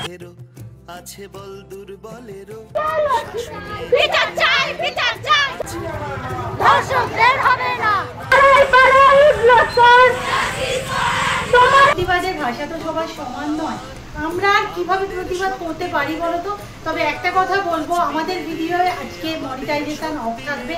বৃদ্ধেরও আছে বল দুর্বলেরও বিচার চাই বিচার চাই ধর্ষকদের হবে না প্রতিবাদের ভাষা তো সবার সমান নয়। আমরা কিভাবে প্রতিবাদ করতে পারি বলো তো? তবে একটা কথা বলবো, আমাদের ভিডিওয়ে আজকে মনিটাইজেশন অফ থাকবে।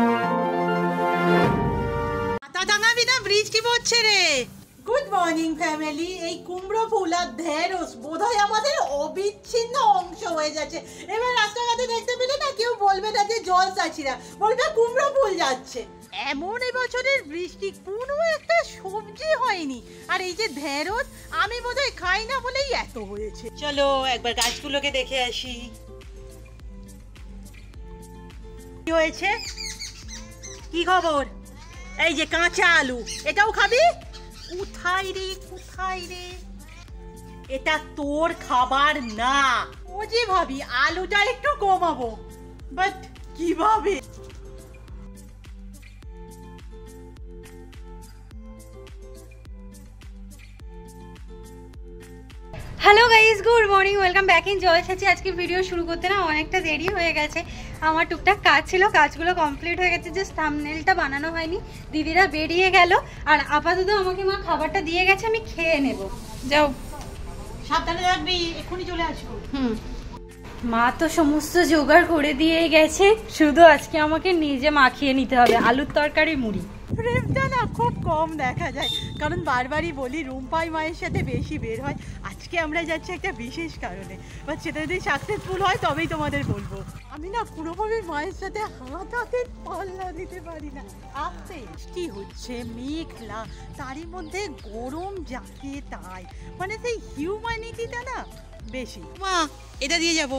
মাথাটাঙাবি না, ব্রিজ কি পড়ছে রে? Good morning family. এই কুমড়ো ফুল আর ঢেঁড়স বোধহয় আমাদের অবিচ্ছিন্ন অংশ হয়ে যাচ্ছে। এবার রাস্তাঘাটে দেখতে পেলে না কেউ বলবে না যে জল চাষিরা, বলবে কুমড়ো ফুল যাচ্ছে। এমন এবছরের বৃষ্টি কোনো একটা সবজি হয়নি। আর এই যে ঢেঁড়স আমি বোধহয় খাই না বলেই এত হয়েছে। চলো একবার গাছগুলোকে দেখে আসি কি হয়েছে। কি খবর? এই যে কাঁচা আলু, এটাও খাবি? কোথায় রে কোথায় রে, এটা তোর খাবার না। ও যে ভাবি আলুটা একটু কমাবো, বাট কিভাবে? Hello guys, good morning, welcome back in Joy Chachi. আজকে ভিডিও শুরু করতে না অনেকটা দেরি হয়ে গেছে। আমার টুকটাক কাজ ছিল, কাজগুলো কমপ্লিট হয়ে গেছে, জাস্ট থাম্বনেলটা বানানো হয়নি। দিদিরা বেরিয়ে গেল আর আপাতত আমাকে মা খাবারটা দিয়ে গেছে, আমি খেয়ে নেব। যাও, সাবধানে রাখবি, এক্ষুনি চলে আসবো। মা তো সমস্ত জোগাড় করে দিয়ে গেছে, শুধু আজকে আমাকে নিজে মাখিয়ে নিতে হবে আলুর তরকারি মুড়ি। প্রেমটা না খুব কম দেখা যায়, কারণ বারবারই বলি রুম্পাই মায়ের সাথে বেশি বের হয়। আজকে আমরা যাচ্ছি একটা বিশেষ কারণে, বা সেটা যদি সাকসেসফুল হয় তবেই তোমাদের বলবো। আমি না কোনোভাবে মায়ের সাথে হাত হাতের পাল্লা দিতে পারি না। আসতে বৃষ্টি হচ্ছে, মেঘলা, তারই মধ্যে গরম যাকে তাই, মানে সেই হিউম্যানিটিটা না বেশি। মা এটা দিয়ে যাবো।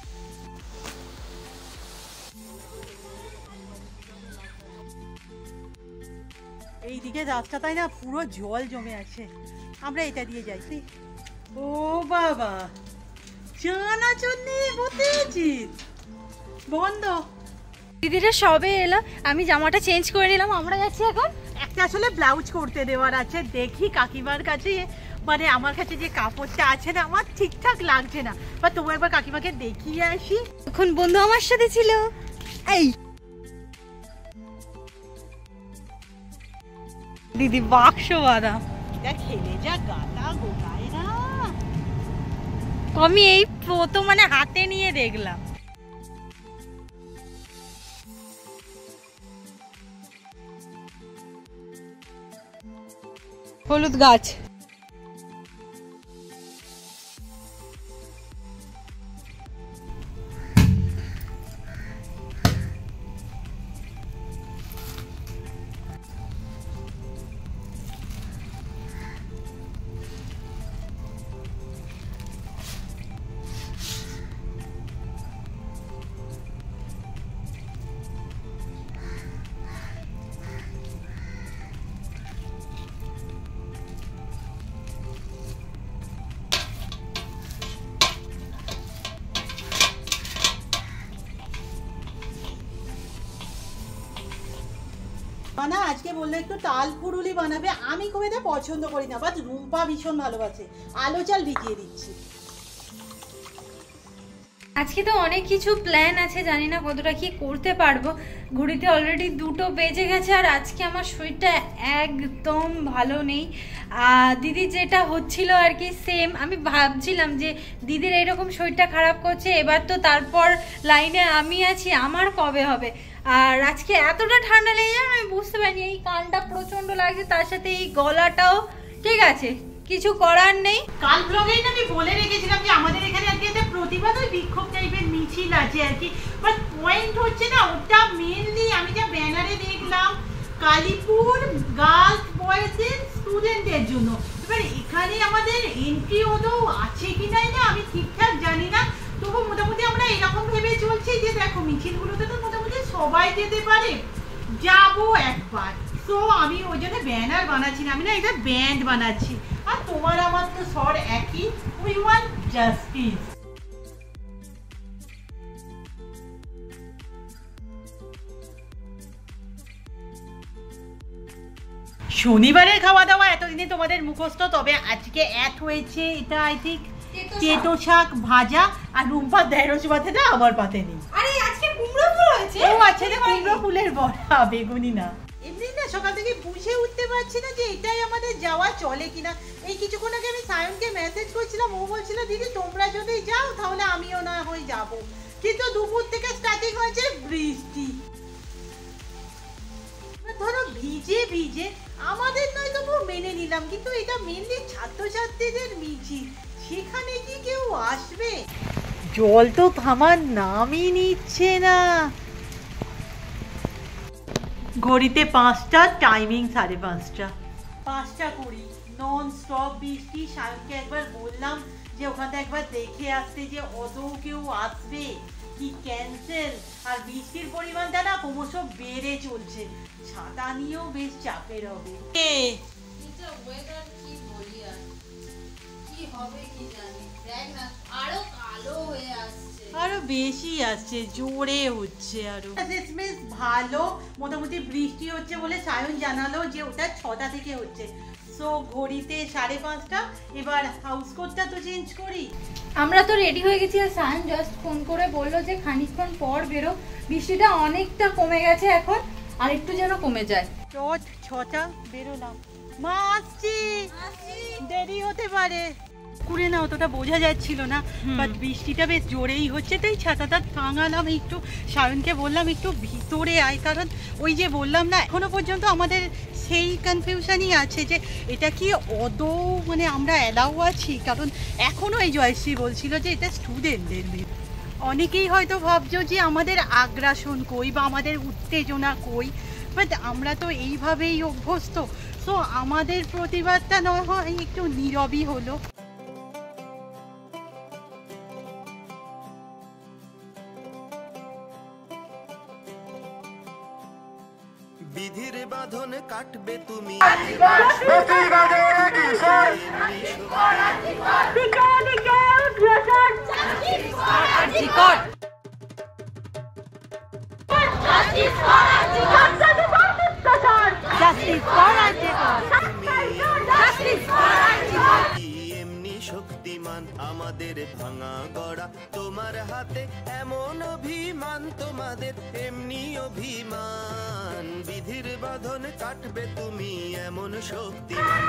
এইদিকে রাস্তাটায় না পুরো জল জমে আছে, আমরা এটা দিয়ে যাইছি। ও বাবা, চানাচুর নিয়ে বসেছিস? বন্ধ। দিদিরা সবে এলো, আমি জামাটা চেঞ্জ করে নিলাম, আমরা যাচ্ছি এখন। একটা আসলে ব্লাউজ করতে দেওয়ার আছে, দেখি কাকিমার কাছে, মানে আমার কাছে যে কাপড়টা আছে না আমার ঠিকঠাক লাগছে না, বা তোমার একবার কাকিমাকে দেখিয়ে আসি। এখন বন্ধু আমার সাথে ছিল। এই দিদি বাক্স বাদাম, এটা খেলে যা গাটা গোটায় না। আমি এই প্রথম মানে হাতে নিয়ে দেখলাম। হলুদ গাছ, না আজকে বললে একটু তাল ফুরুলি বানাবে, আমি খুব এটা পছন্দ করি না, বাট রুম্পা ভীষণ ভালোবাসে। আলো চাল ভিজিয়ে দিচ্ছি। আজকে তো অনেক কিছু প্ল্যান আছে, জানি না কতটা কি করতে পারবো। ঘড়িতে অলরেডি 2টো বেজে গেছে আর আজকে আমার শরীরটা একদম ভালো নেই। দিদির যেটা হচ্ছিল আর কি সেম, আমি ভাবছিলাম যে দিদির এরকম শরীরটা খারাপ করছে, এবার তো তারপর লাইনে আমি আছি, আমার কবে হবে। আর আজকে এতটা ঠান্ডা লেগে যায় আমি বুঝতে পারিনি, এই কানটা প্রচন্ড লাগছে, তার সাথে এই গলাটাও। ঠিক আছে, কিছু করার নেই। কাল ব্লগেই আমি বলে রেখেছিলাম যে আমাদের এখানে আজকে একটা প্রতিবাদ ওই বিক্ষোভ টাইপের মিছিল আছে আর কি, বাট পয়েন্ট হচ্ছে না ওটা মেনলি আমি যা ব্যানারে দেখলাম কালীপুর গার্লস বয়েজের স্টুডেন্টের জন্য। এবার এখানে আমাদের এন্ট্রি ওটাও আছে কি না আমি ঠিকঠাক জানি না, তবু মোটামুটি আমরা এরকম ভেবে চলছি যে দেখো মিছিলগুলোতে তো মোটামুটি সবাই যেতে পারে, যাবো একবার। তো আমি ওই জন্য ব্যানার বানাচ্ছি না, আমি না এটা ব্যান্ড বানাচ্ছি। আর তোমার আমার তো স্বর একই, উই ওয়ান্ট জাস্টিস। শনিবারের খাওয়া দাওয়া এতদিনে তোমাদের মুখস্থ, তবে আজকে অ্যাড হয়েছে এটা আই থিঙ্ক তেতো শাক ভাজা, আর রুম্পা ঢেঁড়স ভাতেটা আমার পাতে নেই। আরে আজকে কুমড়ো ফুল হয়েছে। ও আচ্ছা, কুমড়ো ফুলের বড়া, বেগুনি না। এমনি না সকাল থেকে বুঝে উঠতে পারছি না যে এটাই আমাদের যাওয়া চলে কিনা। এই কিছুক্ষণ আগে আমি সায়নকে মেসেজ করছিলাম, ও বলছিল দিদি তোমরা যদি যাও তাহলে আমিও না হয়ে যাবো, কিন্তু দুপুর থেকে স্টার্টিং হয়েছে বৃষ্টি। ধরো ভিজে ভিজে আমাদের নয় তবু মেনে নিলাম, কিন্তু এটা মেনলি ছাত্রছাত্রীদের মিছিল, সেখানে কি কেউ আসবে? জল তো থামার নামই নিচ্ছে না। ঘড়িতে 5টা, টাইমিং 5:30। 5:20 নন স্টপ বৃষ্টি। সায়নকে একবার বললাম যে ওখানটা একবার দেখে আসতে, যে অদৌ কেউ আসবে কি ক্যান্সেল। আর বৃষ্টির পরিমাণটা না ক্রমশ বেড়ে চলছে, ছাতা নিয়েও বেশ চাপের হবে। আরো বেশি আসছে, জোরে হচ্ছে আরো। ভালো মোটামুটি বৃষ্টি হচ্ছে বলে সায়ন জানালো যে ওটা 6টা থেকে হচ্ছে। সো ঘড়িতে 5:30। এবার হাউস কোটটা তো চেঞ্জ করি। আমরা তো রেডি হয়ে গেছি, আর সায়ন জাস্ট ফোন করে বললো যে খানিকক্ষণ পর বেরো, বৃষ্টিটা অনেকটা কমে গেছে এখন, আর একটু যেন কমে যায়। 6টা বেরোলাম। মা আসছি, দেরি হতে পারে। করে না অতটা বোঝা যাচ্ছিল না, বাট বৃষ্টিটা বেশ জোরেই হচ্ছে, তাই ছাতাটা টাঙালাম। একটু সায়নকে বললাম একটু ভিতরে আয়, কারণ ওই যে বললাম না এখনো পর্যন্ত আমাদের সেই কনফিউশনই আছে যে এটা কি অদৌ মানে আমরা অ্যালাউ আছি, কারণ এখনো এই জয়শ্রী বলছিল যে এটা স্টুডেন্টদের। অনেকেই হয়তো ভাবছো যে আমাদের আগ্রাসন কই বা আমাদের উত্তেজনা কই, বাট আমরা তো এইভাবেই অভ্যস্ত। সো আমাদের প্রতিবাদটা নয় হয় একটু নীরবই হলো। বিধির বাঁধন কাটবে তুমি, এমনি শক্তিমান আমাদের ভাঙা গড়া, তোমার হাতে এমন অভিমান, তোমাদের এমনি অভিমান। বিধির বাঁধন কাটবে তুমি এমন শক্তিমান,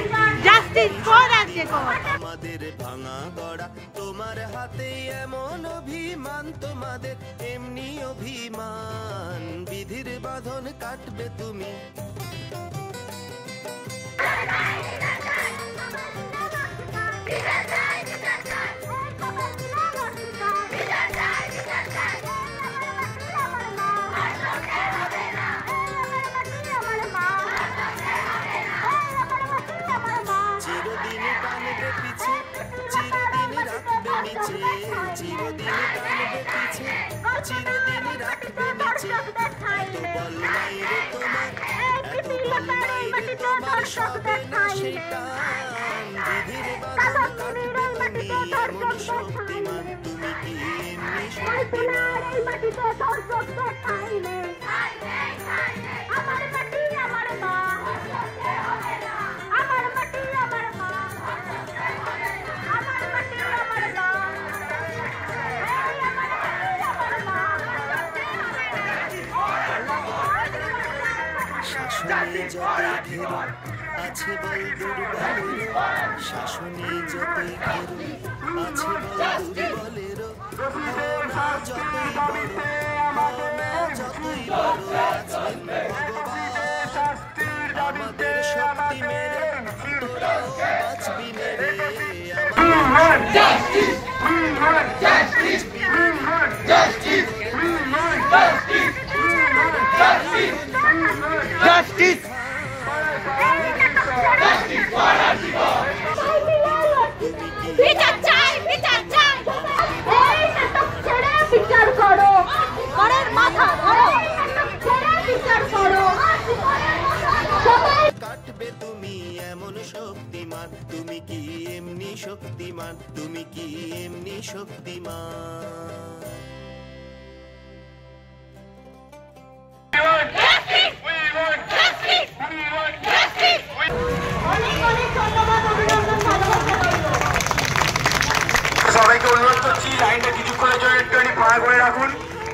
আমাদের ভাঙা গড়া, তোমার হাতে এমন অভিমান, তোমাদের এমনি অভিমান। বিধির বাঁধন কাটবে তুমি। চিরদিন টানবে পিছে, চিরদিন রাখবে নিচে, চিরদিন টানবে পিছে, চিরদিন রাখবে নিচে। এত বল নাই রে তোমার, এত বল নাই রে তোমার, সবে না সেটা। বিধির বাঁধন কাটবে তুমি এমন শক্তিমান, তুমি কি এমনি শক্তিমান? শাসনে যতই ঘেরো আছে বল দুর্বলের, শাসনে যতই ঘেরো আছে বল দুর্বলের। না যতই বড়, না যতই বড় আছেন ভগবান, আমাদের শক্তি মেরে তোরাও বাঁচবি মেরে। কাটবে তুমি এমন শক্তিমান, তুমি কি এমনি শক্তিমান, তুমি কি এমনি শক্তিমান? সবাইকে অনুরোধ করছি লাইনটা কিছুক্ষণের জন্য একটুখানি ফাঁকা করে রাখুন।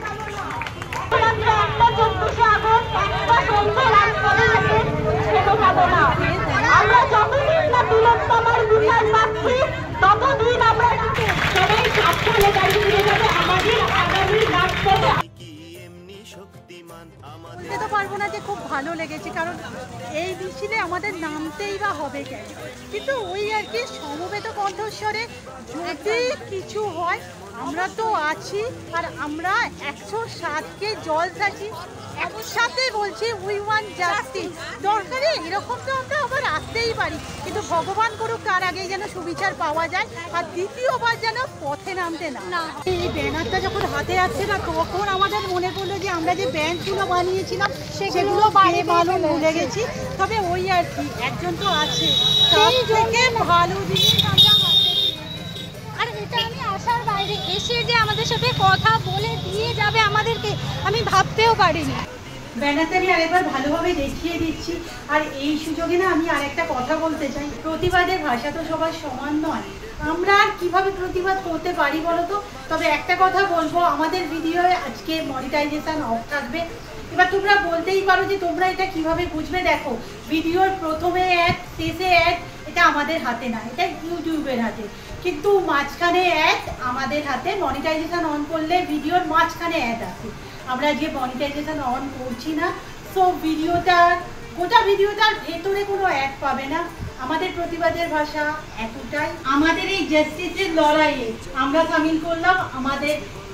আমরা যতদিন না তিলোত্তমার বিচার পাচ্ছি ততদিন আমরা সবাই সাবধানে দাঁড়িয়ে যাবে আমাদের আগামী রাষ্ট্রটা। কি এমনি শক্তিমান আমাদের বলতে তো পারবো না যে খুব ভালো লেগেছে, কারণ এই মিছিলে আমাদের নামতেই বা হবে কেন, কিন্তু ওই আর কি সমবেত কণ্ঠস্বরে যদি কিছু হয় আমরা তো আছি, আর আমরা 107কে জল থাকি একসাথে বলছি উই ওয়ান্ট জাস্টিস। দরকারে এরকম তো আমরা আবার আসতেই পারি, কিন্তু ভগবান করুক তার আগেই যেন সুবিচার পাওয়া যায়, আর দ্বিতীয়বার যেন পথে নামতে না। এই ব্যানারটা যখন হাতে আসছে না, তখন আমাদের মনে পড়লো যে আমরা যে ব্যান্ডগুলো বানিয়েছিলাম সেগুলো বারে ভালো ভুলে গেছি। তবে ওই আর কি, একজন তো আছে, তার থেকে ভালো জিনিস আমরা হাতে পেয়েছি। আর এটা আমি আশার বাইরে, এসে যে আমাদের সাথে কথা বলে দিয়ে যাবে আমাদেরকে, আমি ভাবতেও পারিনি। ব্যানারটা আমি আরেকবার ভালোভাবে দেখিয়ে দিচ্ছি। আর এই সুযোগে না আমি আরেকটা কথা বলতে চাই, প্রতিবাদের ভাষা তো সবার সমান নয়, আমরা আর কিভাবে প্রতিবাদ করতে পারি বলো তো। তবে একটা কথা বলবো, আমাদের ভিডিওয়ে আজকে মনিটাইজেশন অফ থাকবে। এবার তোমরা বলতেই পারো যে তোমরা এটা কিভাবে বুঝবে। দেখো, ভিডিওর প্রথমে অ্যাড, শেষে অ্যাড, এটা আমাদের হাতে না, এটা ইউটিউবের হাতে। কিন্তু মাঝখানে অ্যাড আমাদের হাতে, মনিটাইজেশন অন করলে ভিডিওর মাঝখানে অ্যাড আসে। আমরা যে মনিটাইজেশন অন করছি না, সো গোটা ভিডিওটার ভেতরে কোনো অ্যাড পাবে না। আমাদের প্রতিবাদের ভাষা এতটাই, আমাদের এই জাস্টিসের লড়াইয়ে আমরা সামিল করলাম আমাদের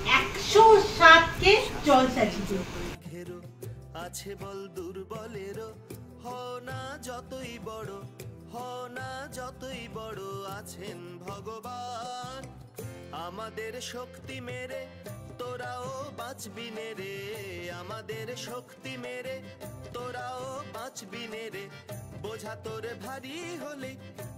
107কে জলসা জিতে। ঘেরো আছে বল দুর্বলেরও, হ না যতই বড়, হ না যতই বড় আছেন ভগবান। আমাদের শক্তি মেরে তোরাও বাঁচবি নে রে, আমাদের শক্তি মেরে তোরাও বাঁচবি নে রে। বোঝা তোরে ভারী হলে